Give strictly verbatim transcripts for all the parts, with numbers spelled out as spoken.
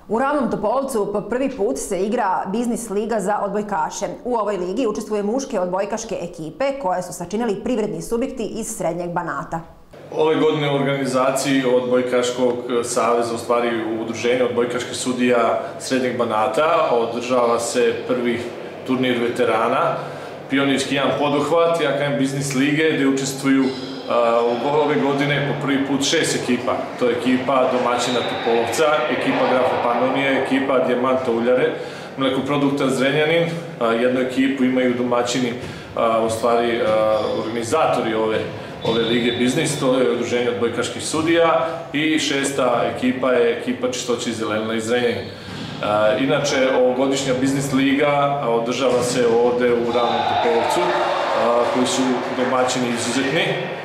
U Ravnom Topolovcu po prvi put se igra biznis liga za odbojkaše. U ovoj ligi učestvuje muške odbojkaške ekipe koje su sačinili privredni subjekti iz Srednjeg Banata. Ove godine u organizaciji Odbojkaškog saveza, u stvari u udruženju odbojkaških sudija Srednjeg Banata, održava se prvi turnir veterana, pionirski jedan poduhvat, ja kažem biznis lige, gdje učestvuju ove godine po prvi put šest ekipa. To je ekipa domaćina Topolovca, ekipa Grafa Panonije, ekipa Dijamanta Uljare, Mlekoprodukta Zrenjanin, jednu ekipu imaju domaćini, u stvari organizatori ove ove lige biznis, to je udruženje odbojkaških sudija, i šesta ekipa je ekipa Čistoće i zelenila iz Zrenjanina. Inače, ovogodišnja biznis liga održava se ovde u Ravnom Topolovcu, koji su domaćini izuzetni,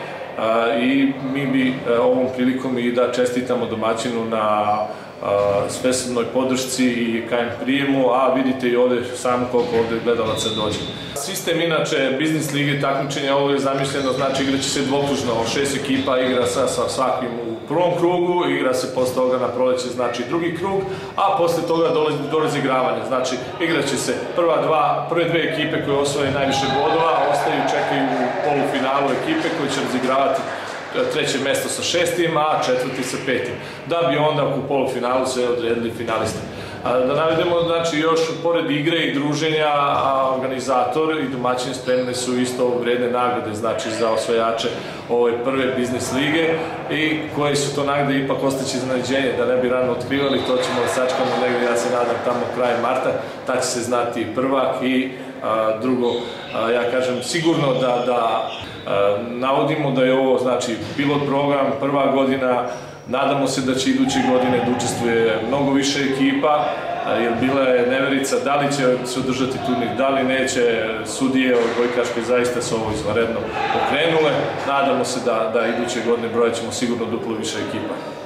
i mi bi ovom prilikom i da čestitamo domaćinu na svesrdnoj podršci i kajem prijemu, a vidite i ovde samo koliko ovde gledalaca dođe. Sistem inače biznis lige takmičenja, ovo je zamišljeno, znači igraće se dvokružno, šest ekipa igra sa svakim u prvom krugu, igra se posle toga na proleće, znači drugi krug, a posle toga do razigravanja, znači igraće se prva dva, prve dve ekipe koje osvoje najviše bodova, ostaju čekaju u polufinalu ekipe koje će razigravati treće mesto sa šestim, a četvrti sa petim, da bi onda u polufinalu se odredili finalisti. Da navedemo, znači, još pored igre i druženja, organizator i domaćini spremne su isto vredne nagrade, znači, za osvajače ove prve biznis lige, i koje su to nagrade ipak ostaće iznenađenje, da ne bi rano otkrivali, to ćemo da sačekamo negdje, ja se nadam, tamo kraj marta, tad će se znati prvak i drugo, ja kažem, sigurno da navodimo da je ovo, znači, pilot program, prva godina, nadamo se da će iduće godine da učestvuje mnogo više ekipa, jer bila je neverica da li će se održati turnir, da li neće. Sudije odbojkaške zaista su ovo izvanredno pokrenule, nadamo se da iduće godine brojat ćemo sigurno duplo više ekipa.